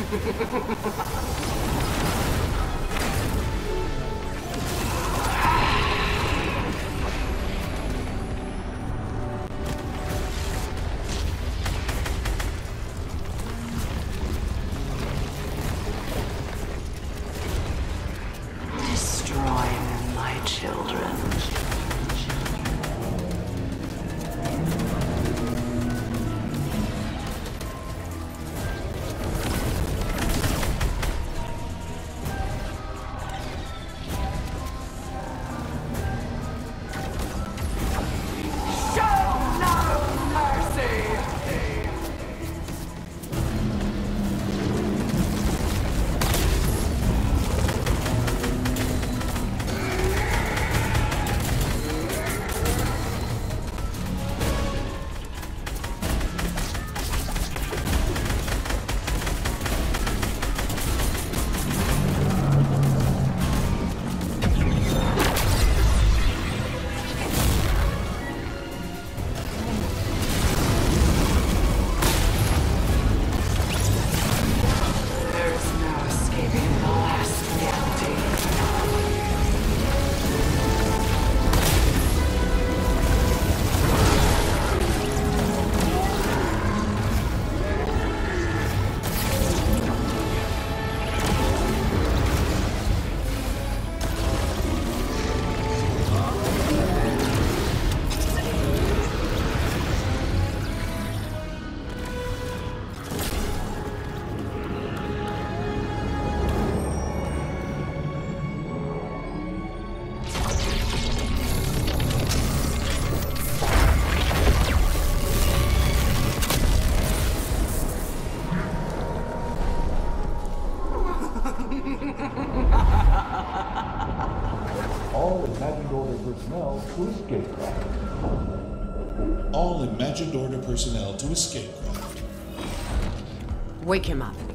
Destroy them, my children. All imagined order personnel to escape craft. All imagined order personnel to escape craft. Wake him up.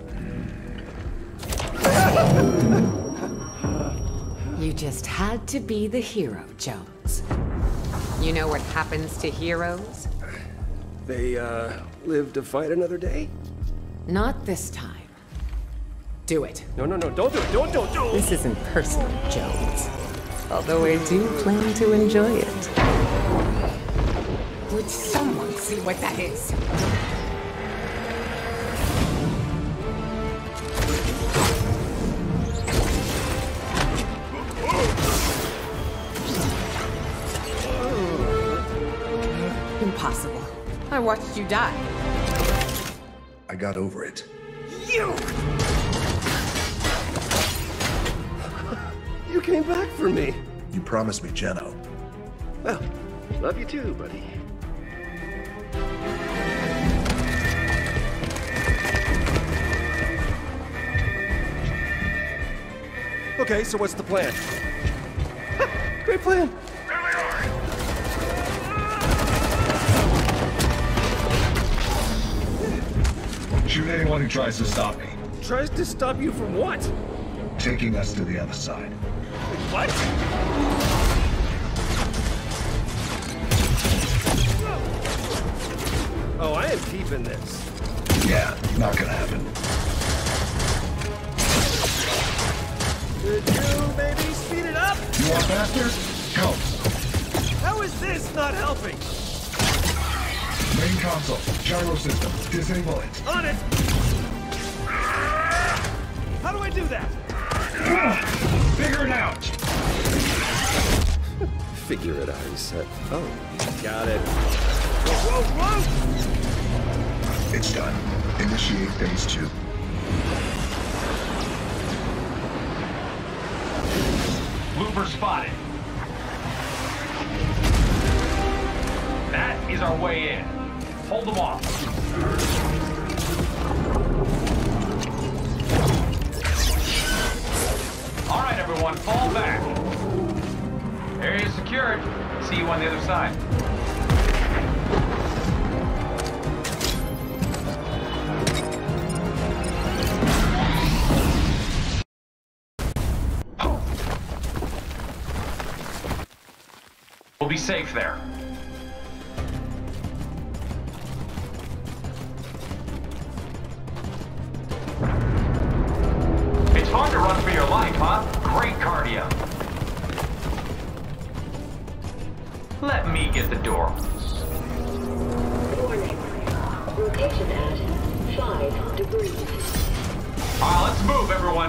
You just had to be the hero, Jones. You know what happens to heroes? They, live to fight another day? Not this time. Do it. No, don't do it, don't. This isn't personal, Jones. Although I do plan to enjoy it. Would someone see what that is? Impossible. I watched you die. I got over it. You came back for me. You promised me, Jenno. Well, love you too, buddy. Okay, so what's the plan? Great plan. Shoot anyone who tries to stop me. Tries to stop you from what? Taking us to the other side. What? Oh, I am keeping this. Yeah, not gonna happen. Could you maybe speed it up? You want faster? Help. How is this not helping? Main console, gyro system, disable it. On it! How do I do that? Figure it out. Figure it out, he said. Oh, got it. Whoa! It's done. Initiate phase 2. Looper spotted. That is our way in. Hold them off. All right, everyone, fall back. Area secured. See you on the other side. We'll be safe there. Fun to run for your life, huh? Great cardio. Let me get the door. Warning. Rotation at 5 degrees. Alright, let's move, everyone.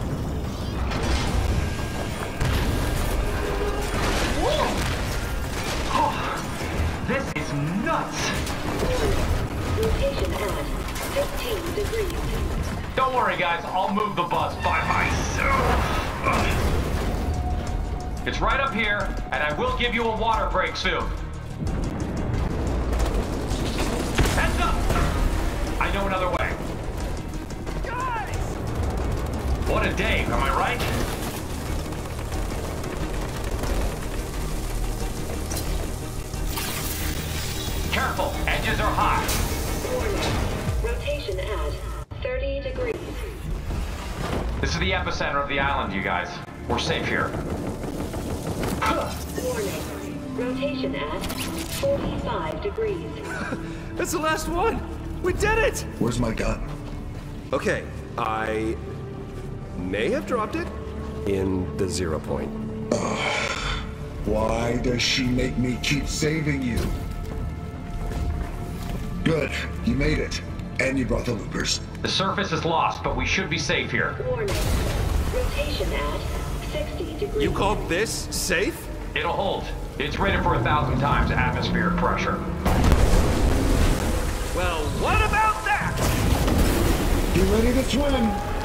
Oh, this is nuts. Rotation at 15 degrees. Don't worry, guys. I'll move the bus by myself. It's right up here, and I will give you a water break soon. Heads up! I know another way. Guys! What a day, am I right? Careful, edges are hot. Warning. Rotation at 30 degrees. This is the epicenter of the island, you guys. We're safe here. Warning. Rotation at 45 degrees. That's the last one! We did it! Where's my gun? Okay, I may have dropped it in the 0 point. Why does she make me keep saving you? Good, you made it. And you brought the loopers. The surface is lost, but we should be safe here. Warning. Rotation at 60 degrees. You called this safe? It'll hold. It's rated for 1,000 times atmospheric pressure. Well, what about that? You ready to swim?